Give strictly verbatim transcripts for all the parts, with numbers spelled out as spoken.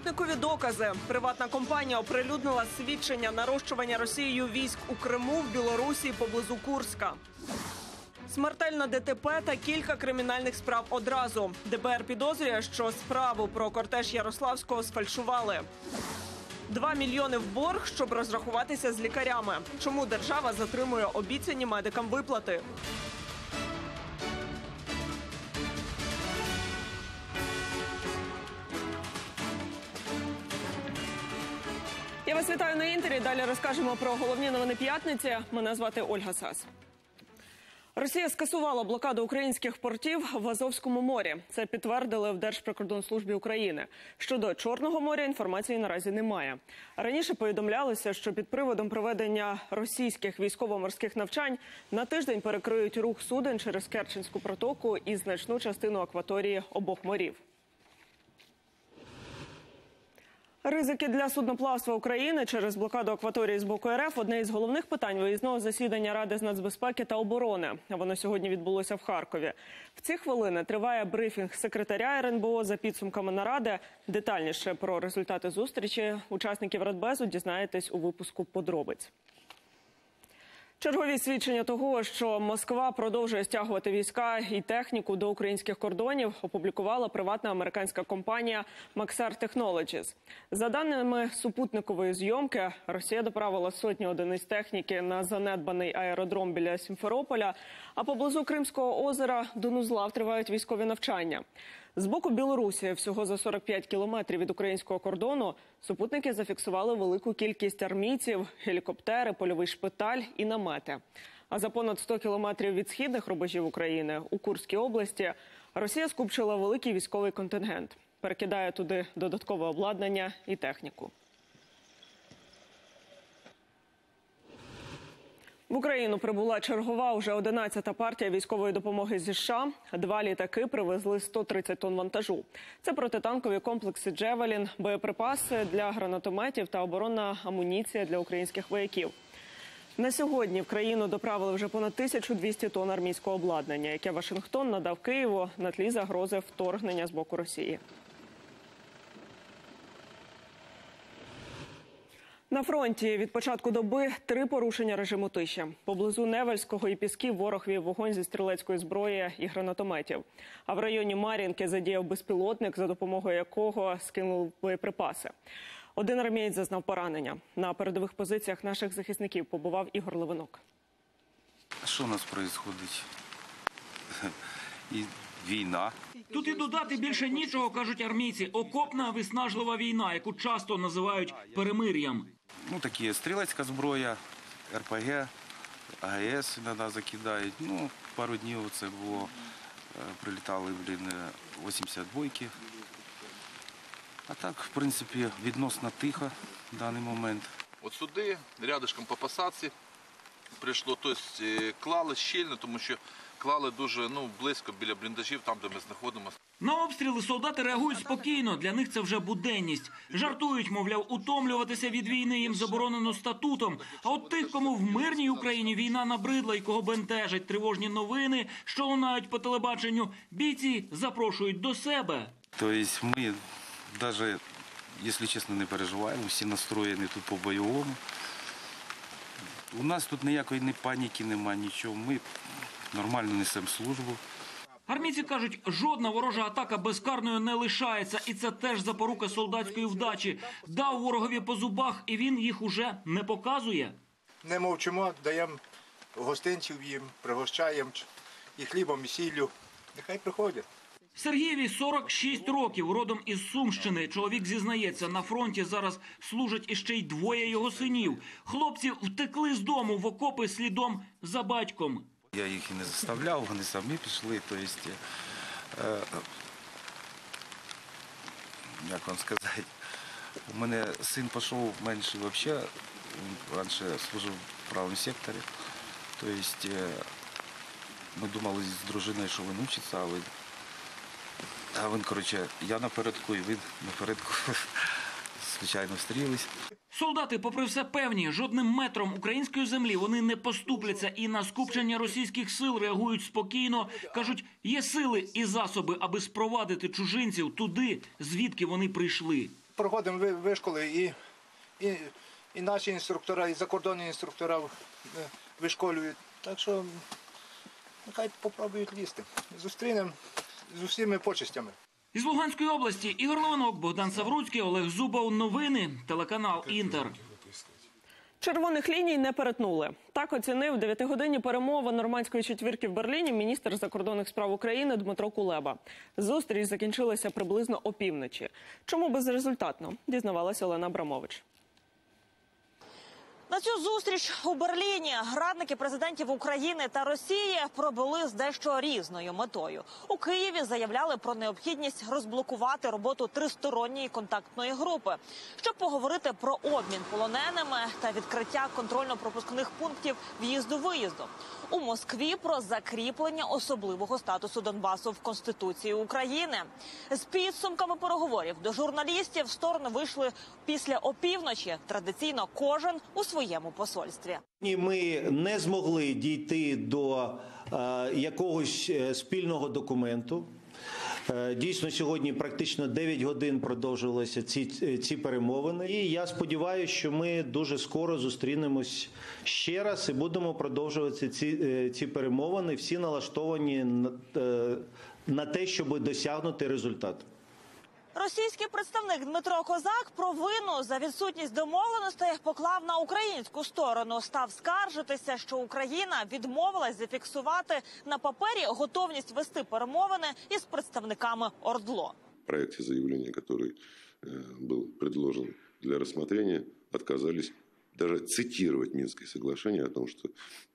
Супутникові докази. Приватна компанія оприлюднила свідчення нарощування Росією військ у Криму, в Білорусі поблизу Курська. Смертельне ДТП та кілька кримінальних справ одразу. ДБР підозрює, що справу про кортеж Ярославського сфальшували. Два мільйони в борг, щоб розрахуватися з лікарями. Чому держава затримує обіцяні медикам виплати? Я вас вітаю на Інтері. Далі розкажемо про головні новини п'ятниці. Мене звати Ольга Сас. Росія скасувала блокаду українських портів в Азовському морі. Це підтвердили в Держприкордонслужбі України. Щодо Чорного моря інформації наразі немає. Раніше повідомлялося, що під приводом проведення російських військово-морських навчань на тиждень перекриють рух суден через Керченську протоку і значну частину акваторії обох морів. Ризики для судноплавства України через блокаду акваторії з боку РФ – одне із головних питань виїзного засідання Ради з нацбезпеки та оборони. Воно сьогодні відбулося в Харкові. В ці хвилини триває брифінг секретаря ер ен бе о за підсумками наради. Детальніше про результати зустрічі учасників Радбезу дізнаєтесь у випуску «Подробиць». Чергові свідчення того, що Москва продовжує стягувати війська і техніку до українських кордонів, опублікувала приватна американська компанія Maxar Technologies. За даними супутникової зйомки, Росія доправила сотні одиниць техніки на занедбаний аеродром біля Сімферополя, а поблизу Кримського озера до Нузлав тривають військові навчання. З боку Білорусі, всього за сорок п'ять кілометрів від українського кордону, супутники зафіксували велику кількість армійців, гелікоптери, польовий шпиталь і намети. А за понад сто кілометрів від східних рубежів України, у Курській області, Росія скупчила великий військовий контингент. Перекидає туди додаткове обладнання і техніку. В Україну прибула чергова, уже одинадцята партія військової допомоги зі США. Два літаки привезли сто тридцять тонн вантажу. Це протитанкові комплекси «Джевелін», боєприпаси для гранатометів та оборонна амуніція для українських вояків. На сьогодні в країну доправили вже понад тисячу двісті тонн армійського обладнання, яке Вашингтон надав Києву на тлі загрози вторгнення з боку Росії. На фронті від початку доби три порушення режиму тиші. Поблизу Невельського і Пісків ворог вів вогонь зі стрілецької зброї і гранатометів. А в районі Мар'їнки задіяв безпілотник, за допомогою якого скинув боєприпаси. Один армієць зазнав поранення. На передових позиціях наших захисників побував Ігор Левинок. Що у нас відбувається? І війна. Тут і додати більше нічого, кажуть армійці. Окопна виснажлива війна, яку часто називають перемир'ям. Ну, такі стрілецька зброя, ер пе ге, а ге ес іноді закидають. Ну, пару днів це було, прилітали, блін, вісімдесят двойки. А так, в принципі, відносно тихо в даний момент. От сюди, рядышком по посадці прийшло, тобто клали щільно, тому що клали дуже ну, близько біля бліндажів, там, де ми знаходимося. На обстріли солдати реагують спокійно, для них це вже буденність. Жартують, мовляв, утомлюватися від війни їм заборонено статутом. А от тих, кому в мирній Україні війна набридла і кого бентежать тривожні новини, що лунають по телебаченню, бійці запрошують до себе. Тобто ми, навіть, якщо чесно, не переживаємо, всі настроєні тут по-бойовому. У нас тут ніякої ні паніки немає, нічого. Ми нормально несемо службу. Армійці кажуть, жодна ворожа атака безкарною не лишається. І це теж запорука солдатської вдачі. Дав ворогові по зубах, і він їх уже не показує. Не мовчимо, даємо гостинців їм, пригощаємо і хлібом, і сіллю. Нехай приходять. Сергієві сорок шість років, родом із Сумщини. Чоловік зізнається, на фронті зараз служать іще й двоє його синів. Хлопці втекли з дому в окопи слідом за батьком. Я їх і не заставляв, вони самі пішли. Тобто, е, як вам сказати, у мене син пішов менший взагалі, він раніше служив в правому секторі. Тобто, е, ми думали з дружиною, що він вчиться, а він, а він, коротше, я напередку і він напередку, звичайно, встрілись. Солдати, попри все, певні, жодним метром української землі вони не поступляться і на скупчення російських сил реагують спокійно. Кажуть, є сили і засоби, аби спровадити чужинців туди, звідки вони прийшли. проходимо ви- вишколи і, і, і наші інструктора, і закордонні інструктора е, вишколюють. Так що нехай попробують лізти. Зустрінемо з усіма почестями. Із Луганської області Ігор Левинок, Богдан Савруцький, Олег Зубов. Новини. Телеканал «Інтер». Червоних ліній не перетнули. Так оцінив дев'ятигодинні перемови нормандської четвірки в Берліні міністр закордонних справ України Дмитро Кулеба. Зустріч закінчилася приблизно опівночі. Чому безрезультатно? Дізнавалася Олена Абрамович. На цю зустріч у Берліні радники президентів України та Росії пробули з дещо різною метою. У Києві заявляли про необхідність розблокувати роботу тристоронньої контактної групи, щоб поговорити про обмін полоненими та відкриття контрольно-пропускних пунктів в'їзду-виїзду. У Москві про закріплення особливого статусу Донбасу в Конституції України. З підсумками переговорів до журналістів сторони вийшли після опівночі. Традиційно кожен у своєму посольстві. Ми не змогли дійти до е, якогось е, спільного документу. Е, дійсно, сьогодні практично дев'ять годин продовжувалися ці, ці перемовини. І я сподіваюся, що ми дуже скоро зустрінемось ще раз і будемо продовжувати ці, е, ці перемовини. Всі налаштовані на, е, на те, щоб досягнути результату. Російський представник Дмитро Козак провину за відсутність домовленостей поклав на українську сторону. Став скаржитися, що Україна відмовилась зафіксувати на папері готовність вести перемовини із представниками ОРДЛО. В проекте заявления, который э, был предложен для рассмотрения, отказались даже цитировать Минское соглашение о том, что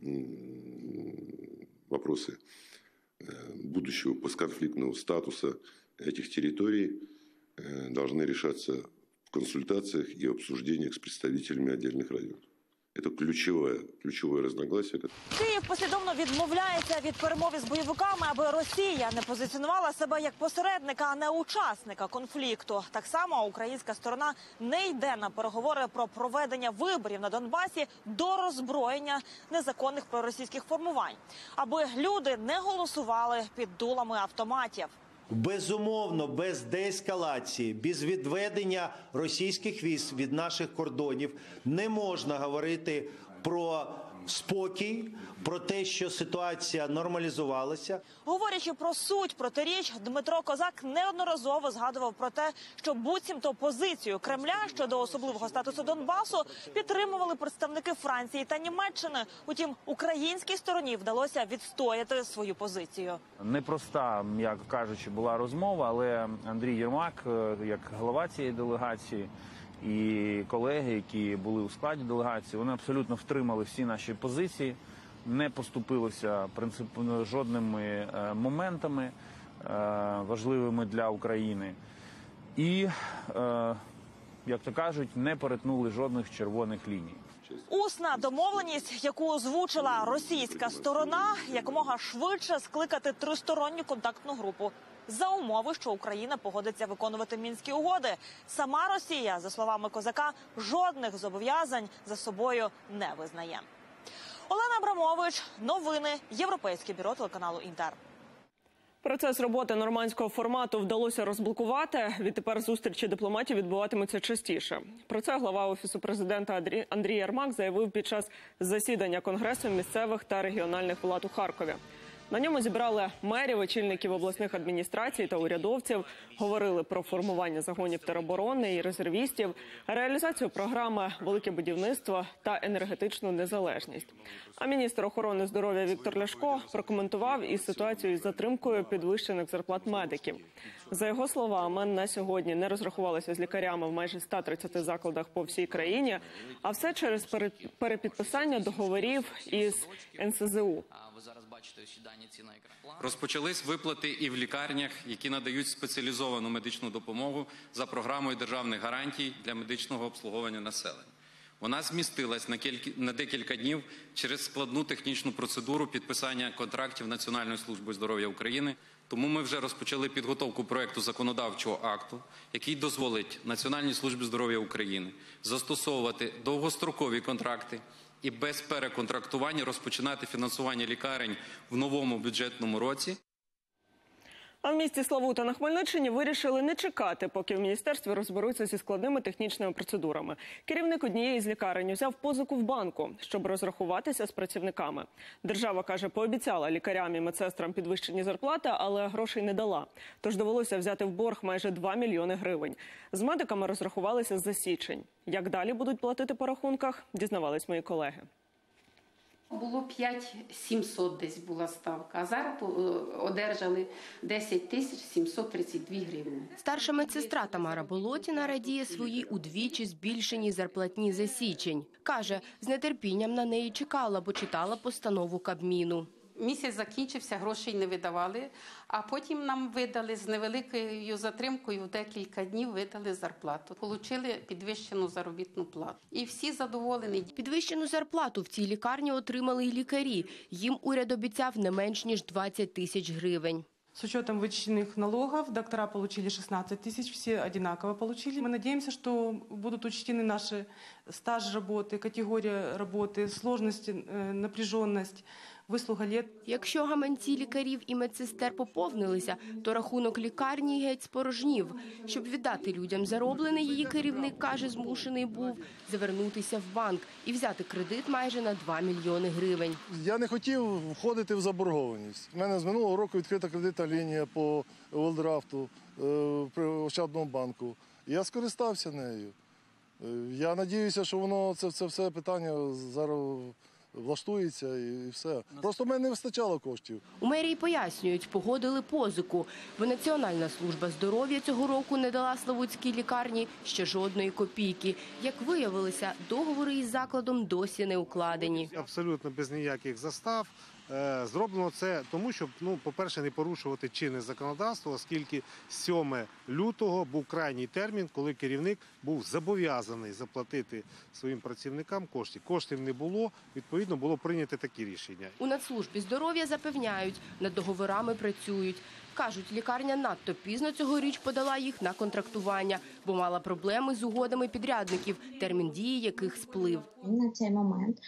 м- вопросы э, будущего постконфликтного статуса этих территорий э, должны решаться в консультациях и обсуждениях с представителями отдельных районов. Это ключевое, ключевое разногласие. Київ послідовно відмовляється від перемов із бойовиками, аби Росія не позиціонувала себе як посередника, а не учасника конфлікту. Так само українська сторона не йде на переговори про проведення виборів на Донбасі до роззброєння незаконних проросійських формувань, аби люди не голосували під дулами автоматів. Безумовно, без деескалації, без відведення російських військ від наших кордонів не можна говорити про спокій, про те, що ситуація нормалізувалася. Говорячи про суть протиріч, Дмитро Козак неодноразово згадував про те, що буцімто позицію Кремля щодо особливого статусу Донбасу підтримували представники Франції та Німеччини. Утім, українській стороні вдалося відстояти свою позицію. Непроста, м'яко кажучи, була розмова, але Андрій Єрмак, як голова цієї делегації, і колеги, які були у складі делегації, вони абсолютно втримали всі наші позиції, не поступилися принципово жодними моментами важливими для України. І, як то кажуть, не перетнули жодних червоних ліній. Усна домовленість, яку озвучила російська сторона, якомога швидше скликати тристоронню контактну групу. За умови, що Україна погодиться виконувати Мінські угоди. Сама Росія, за словами Козака, жодних зобов'язань за собою не визнає. Олена Абрамович, новини, Європейське бюро телеканалу «Інтер». Процес роботи нормандського формату вдалося розблокувати. Відтепер зустрічі дипломатів відбуватимуться частіше. Про це глава Офісу президента Андрій Єрмак заявив під час засідання Конгресу місцевих та регіональних влад у Харкові. На ньому зібрали мерів, очільників обласних адміністрацій та урядовців, говорили про формування загонів тероборони і резервістів, реалізацію програми «Велике будівництво» та енергетичну незалежність. А міністр охорони здоров'я Віктор Ляшко прокоментував і ситуацію із затримкою підвищених зарплат медиків. За його словами, на сьогодні не розрахувалися з лікарями в майже ста тридцяти закладах по всій країні, а все через перепідписання договорів із ен ес зе у. Розпочались виплати і в лікарнях, які надають спеціалізовану медичну допомогу за програмою державних гарантій для медичного обслуговування населення. Вона змістилась на, кілька, на декілька днів через складну технічну процедуру підписання контрактів Національної служби здоров'я України. Тому ми вже розпочали підготовку проекту законодавчого акту, який дозволить Національній службі здоров'я України застосовувати довгострокові контракти і без переконтрактування розпочинати фінансування лікарень в новому бюджетному році. А в місті Славута на Хмельниччині вирішили не чекати, поки в міністерстві розберуться зі складними технічними процедурами. Керівник однієї з лікарень взяв позику в банку, щоб розрахуватися з працівниками. Держава, каже, пообіцяла лікарям і медсестрам підвищені зарплати, але грошей не дала. Тож довелося взяти в борг майже два мільйони гривень. З медиками розрахувалися за січень. Як далі будуть платити по рахунках, дізнавались мої колеги. Було п'ять сімсот десь була ставка, а зараз одержали десять тисяч сімсот тридцять дві гривні. Старша медсестра Тамара Болотіна радіє своїй удвічі збільшеній зарплатні за січень. Каже, з нетерпінням на неї чекала, бо читала постанову Кабміну. Місяць закінчився, грошей не видавали, а потім нам видали з невеликою затримкою, в декілька днів видали зарплату. Получили підвищену заробітну плату. І всі задоволені. Підвищену зарплату в цій лікарні отримали й лікарі. Їм уряд обіцяв не менш ніж двадцять тисяч гривень. С учетом вычищенных налогов доктора получили шестнадцать тысяч, все одинаково получили. Мы надеемся, что будут учтены наши стаж работы, категория работы, сложность, напряженность, вислуга лет. Якщо гаманці лікарів і медсестер поповнилися, то рахунок лікарні геть спорожнів. Щоб віддати людям зароблене, її керівник, каже, змушений був завернутися в банк і взяти кредит майже на два мільйони гривень. Я не хотів входити в заборгованість. У мене з минулого року відкрита кредитна лінія по оверлдрафту при Ощадному банку. Я скористався нею. Я сподіваюся, що воно це, це все питання зараз влаштується і все. Просто в мене не вистачало коштів. У мерії пояснюють, погодили позику, бо Національна служба здоров'я цього року не дала славутській лікарні ще жодної копійки. Як виявилося, договори із закладом досі не укладені. Абсолютно без ніяких застав. Зроблено це тому, щоб, ну, по-перше, не порушувати чинне законодавство, оскільки сьомого лютого був крайній термін, коли керівник був зобов'язаний заплатити своїм працівникам кошти. Коштів не було, відповідно, було прийнято такі рішення. У Нацслужбі здоров'я запевняють, над договорами працюють. Кажуть, лікарня надто пізно цьогоріч подала їх на контрактування, бо мала проблеми з угодами підрядників, термін дії яких сплив. На цей момент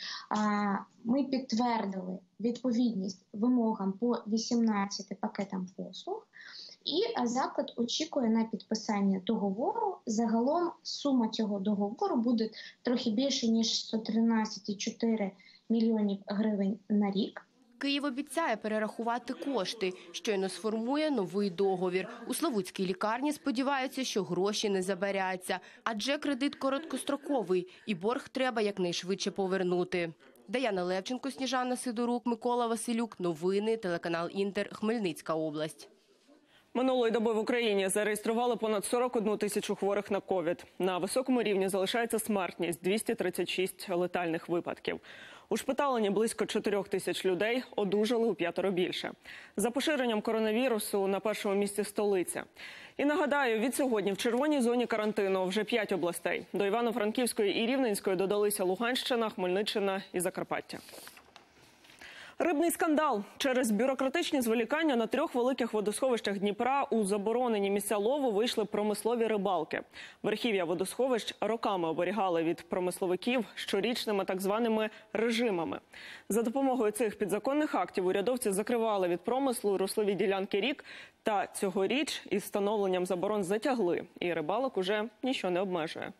ми підтвердили відповідність вимогам по вісімнадцяти пакетам послуг, і заклад очікує на підписання договору. Загалом сума цього договору буде трохи більше, ніж сто тринадцять цілих чотири мільйонів гривень на рік. Київ обіцяє перерахувати кошти, щойно сформує новий договір. У Славутській лікарні сподіваються, що гроші не забаряться, адже кредит короткостроковий і борг треба якнайшвидше повернути. Даяна Левченко, Сніжана Сидорук, Микола Василюк. Новини, телеканал Інтер, Хмельницька область. Минулої доби в Україні зареєстрували понад сорок одну тисячу хворих на ковід. На високому рівні залишається смертність – двісті тридцять шість летальних випадків. Ушпиталені близько чотирьох тисяч людей, одужали у п'ятеро більше. За поширенням коронавірусу на першому місці столиця. І нагадаю, від сьогодні в червоній зоні карантину вже п'ять областей. До Івано-Франківської і Рівненської додалися Луганщина, Хмельниччина і Закарпаття. Рибний скандал. Через бюрократичні зволікання на трьох великих водосховищах Дніпра у заборонені місця лову вийшли промислові рибалки. Верхів'я водосховищ роками оберігали від промисловиків щорічними так званими режимами. За допомогою цих підзаконних актів урядовці закривали від промислу руслові ділянки рік. Та цьогоріч із встановленням заборон затягли. І рибалок уже нічого не обмежує.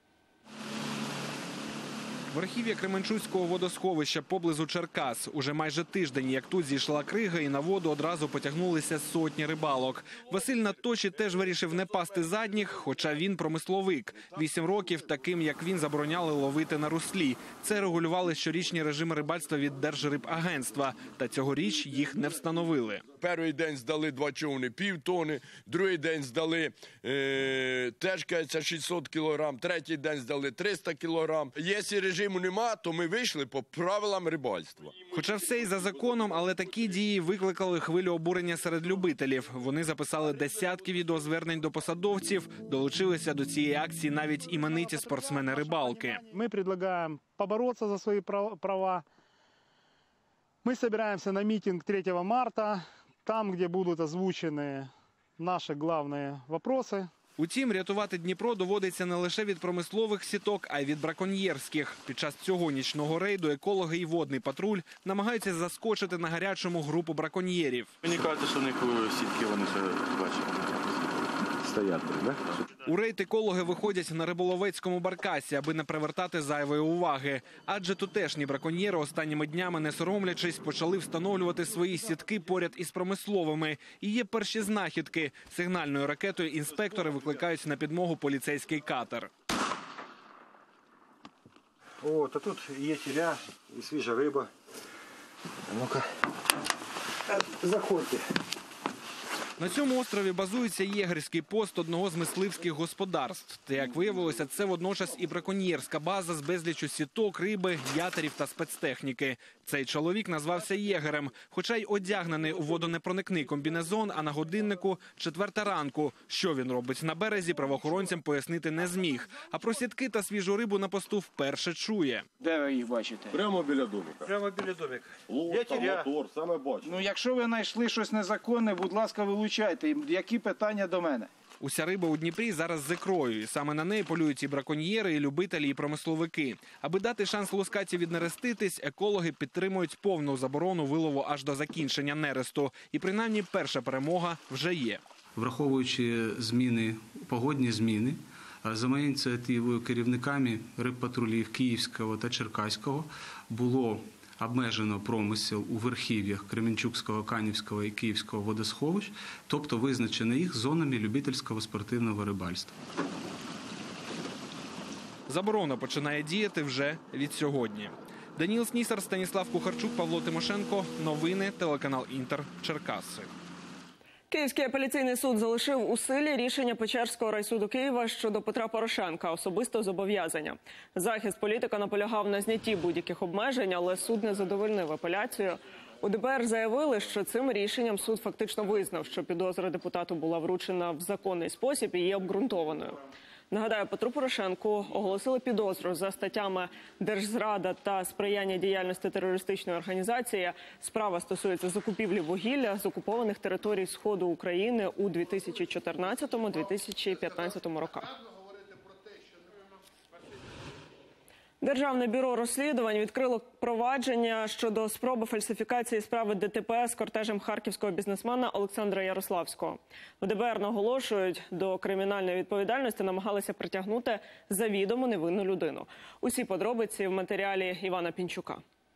Верхів'я Кременчуцького водосховища поблизу Черкас. Уже майже тиждень, як тут зійшла крига, і на воду одразу потягнулися сотні рибалок. Василь Надточі теж вирішив не пасти задніх, хоча він промисловик. Вісім років таким, як він, забороняли ловити на руслі. Це регулювали щорічні режими рибальства від Держрибагентства. Та цьогоріч їх не встановили. Перший день здали два човни, пів тони, другий день здали е, теж, кажеться, шістсот кілограм, третій день здали триста кілограм. Якщо режиму нема, то ми вийшли по правилам рибальства. Хоча все і за законом, але такі дії викликали хвилю обурення серед любителів. Вони записали десятки відеозвернень до посадовців, долучилися до цієї акції навіть імениті спортсмени-рибалки. Ми пропонуємо поборотися за свої права. Ми збираємося на мітинг третього марта, там, де будуть озвучені наші головні питання. Утім, рятувати Дніпро доводиться не лише від промислових сіток, а й від браконьєрських. Під час цього нічного рейду екологи і водний патруль намагаються заскочити на гарячому групу браконьєрів. Мені кажуть, що в них сітки вони ще бачать. Стоять, так? У рейд екологи виходять на риболовецькому баркасі, аби не привертати зайвої уваги. Адже тутешні браконьєри останніми днями, не соромлячись, почали встановлювати свої сітки поряд із промисловими. І є перші знахідки. Сигнальною ракетою інспектори викликають на підмогу поліцейський катер. О, то тут є тіля і свіжа риба. Ну-ка, заходьте. На цьому острові базується єгерський пост одного з мисливських господарств. Та, як виявилося, це водночас і браконьєрська база з безлічу сіток, риби, ятерів та спецтехніки. Цей чоловік назвався єгерем, хоча й одягнений у водонепроникний комбінезон, а на годиннику четверта ранку. Що він робить на березі, правоохоронцям пояснити не зміг. А про сітки та свіжу рибу на посту вперше чує. Де ви їх бачите? Прямо біля домика. Прямо біля домика. Лодка, мотор, саме бачу. Ну, якщо ви знайшли щось незаконне, будь ласка, вилучайте. Які питання до мене? Уся риба у Дніпрі зараз з ікрою. І саме на неї полюють і браконьєри, і любителі, і промисловики. Аби дати шанс лускаці віднереститись, екологи підтримують повну заборону вилову аж до закінчення нересту. І принаймні перша перемога вже є. Враховуючи зміни, погодні зміни, за моєю ініціативою керівниками рибпатрулів Київського та Черкаського було обмежено промисел у верхів'ях Кременчуцького, Канівського і Київського водосховищ, тобто визначено їх зонами любительського спортивного рибальства. Заборона починає діяти вже від сьогодні. Даніл Снісар, Станіслав Кухарчук, Павло Тимошенко. Новини, телеканал Інтер, Черкаси. Київський апеляційний суд залишив у силі рішення Печерського райсуду Києва щодо Петра Порошенка, особистого зобов'язання. Захист політика наполягав на знятті будь-яких обмежень, але суд не задовольнив апеляцію. У ДБР заявили, що цим рішенням суд фактично визнав, що підозра депутату була вручена в законний спосіб і є обґрунтованою. Нагадаю, Петру Порошенку оголосили підозру за статтями «Держзрада» та «Сприяння діяльності терористичної організації». Справа стосується закупівлі вугілля з окупованих територій Сходу України у дві тисячі чотирнадцятому - дві тисячі п'ятнадцятому роках. Державне бюро розслідувань відкрило провадження щодо спроби фальсифікації справи ДТП з кортежем харківського бізнесмена Олександра Ярославського. В ДБР наголошують, до кримінальної відповідальності намагалися притягнути завідомо невинну людину. Усі подробиці в матеріалі Івана Пінчука.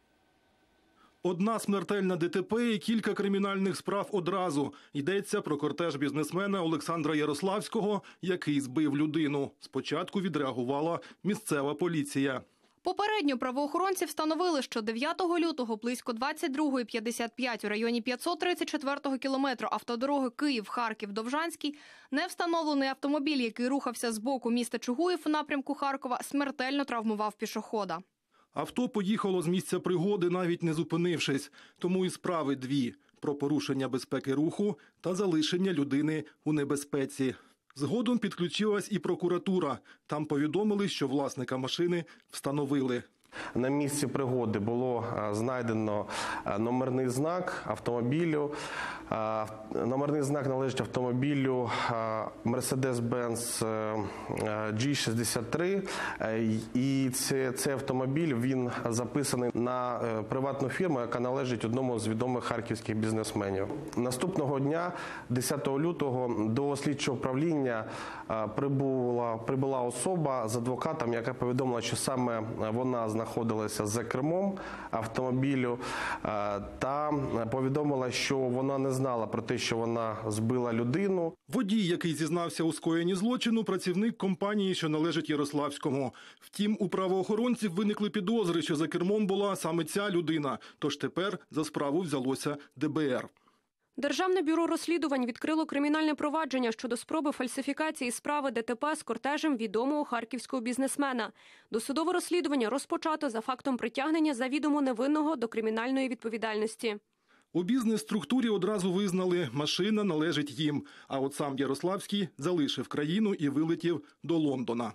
Одна смертельна ДТП і кілька кримінальних справ одразу. Йдеться про кортеж бізнесмена Олександра Ярославського, який збив людину. Спочатку відреагувала місцева поліція. Попередньо правоохоронці встановили, що дев'ятого лютого близько двадцять другої п'ятдесят п'ять у районі п'ятсот тридцять четвертого кілометру автодороги Київ-Харків-Довжанський невстановлений автомобіль, який рухався з боку міста Чугуїв у напрямку Харкова, смертельно травмував пішохода. Авто поїхало з місця пригоди, навіть не зупинившись. Тому і справи дві – про порушення безпеки руху та залишення людини у небезпеці. Згодом підключилась і прокуратура. Там повідомили, що власника машини встановили. На місці пригоди було знайдено номерний знак автомобілю. Номерний знак належить автомобілю Mercedes-Benz джі шістдесят три. І цей автомобіль, він записаний на приватну фірму, яка належить одному з відомих харківських бізнесменів. Наступного дня, десятого лютого, до слідчого управління прибула, прибула особа з адвокатом, яка повідомила, що саме вона знаходилася за кермом автомобілю, та повідомила, що вона не знала про те, що вона збила людину. Водій, який зізнався у скоєнні злочину, працівник компанії, що належить Ярославському. Втім, у правоохоронців виникли підозри, що за кермом була саме ця людина. Тож тепер за справу взялося ДБР. Державне бюро розслідувань відкрило кримінальне провадження щодо спроби фальсифікації справи ДТП з кортежем відомого харківського бізнесмена. Досудове розслідування розпочато за фактом притягнення завідомо невинного до кримінальної відповідальності. У бізнес-структурі одразу визнали, машина належить їм. А от сам Ярославський залишив країну і вилетів до Лондона.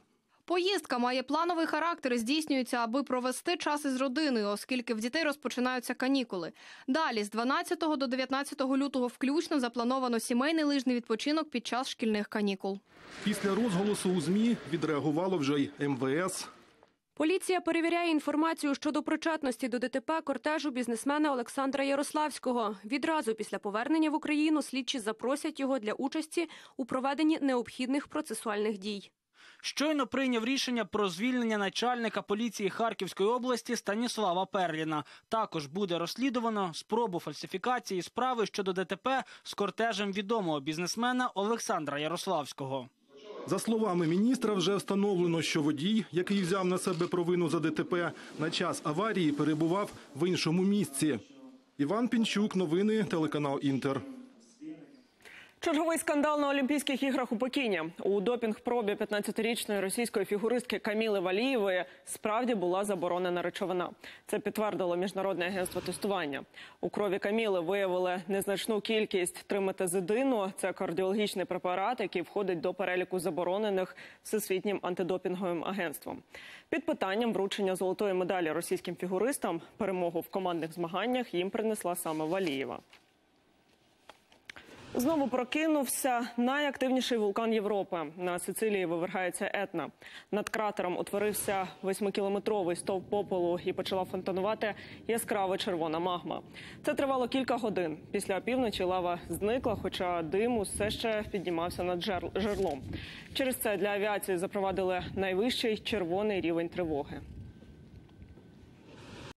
Поїздка має плановий характер і здійснюється, аби провести час із родиною, оскільки в дітей розпочинаються канікули. Далі, з дванадцятого до дев'ятнадцятого лютого включно, заплановано сімейний лижний відпочинок під час шкільних канікул. Після розголосу у ЗМІ відреагувало вже й ем ве ес. Поліція перевіряє інформацію щодо причетності до ДТП кортежу бізнесмена Олександра Ярославського. Відразу після повернення в Україну слідчі запросять його для участі у проведенні необхідних процесуальних дій. Щойно прийняв рішення про звільнення начальника поліції Харківської області Станіслава Перліна. Також буде розслідувано спробу фальсифікації справи щодо ДТП з кортежем відомого бізнесмена Олександра Ярославського. За словами міністра, вже встановлено, що водій, який взяв на себе провину за ДТП, на час аварії перебував в іншому місці. Іван Пінчук, новини, телеканал «Інтер». Черговий скандал на Олімпійських іграх у Пекіні. У допінг-пробі п'ятнадцятирічної російської фігуристки Каміли Валієвої справді була заборонена речовина. Це підтвердило Міжнародне агентство тестування. У крові Каміли виявили незначну кількість триметазидину. Це кардіологічний препарат, який входить до переліку заборонених Всесвітнім антидопінговим агентством. Під питанням вручення золотої медалі російським фігуристам перемогу в командних змаганнях їм принесла саме Валієва. Знову прокинувся найактивніший вулкан Європи. На Сицилії вивергається Етна. Над кратером утворився восьмикілометровий стовп попелу і почала фонтанувати яскрава червона магма. Це тривало кілька годин. Після опівночі лава зникла, хоча дим усе ще піднімався над жерлом. Через це для авіації запровадили найвищий червоний рівень тривоги.